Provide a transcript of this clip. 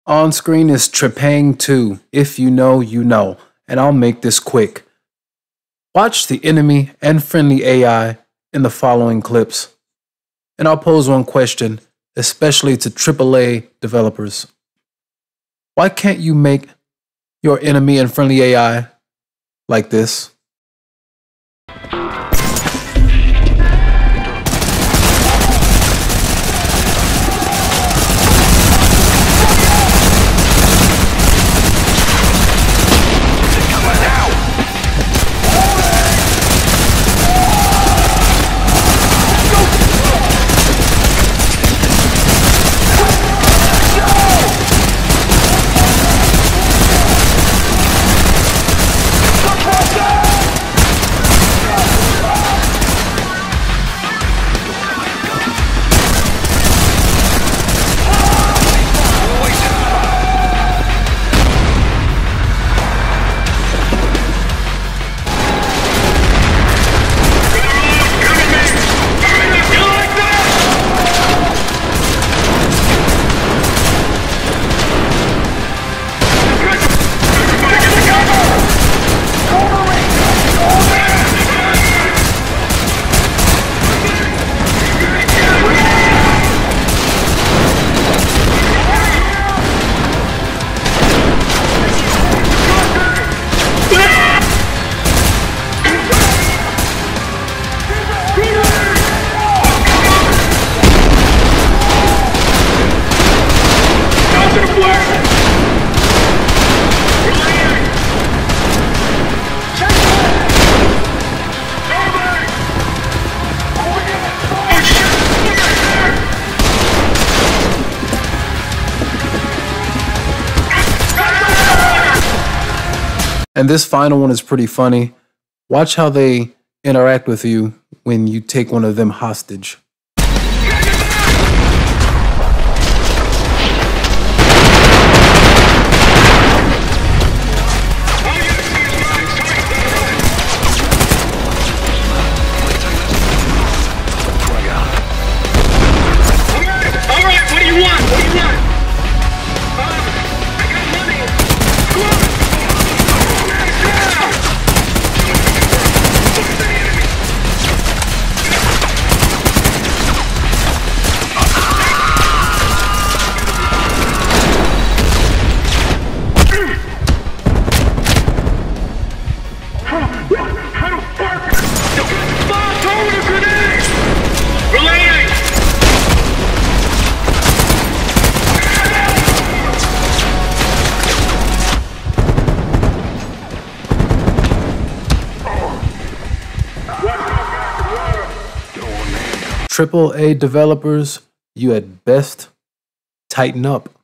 On screen is Trepang2. If you know, you know, and I'll make this quick. Watch the enemy and friendly AI in the following clips. And I'll pose one question, especially to AAA developers. Why can't you make your enemy and friendly AI like this? And this final one is pretty funny. Watch how they interact with you when you take one of them hostage. AAA developers, you at best tighten up.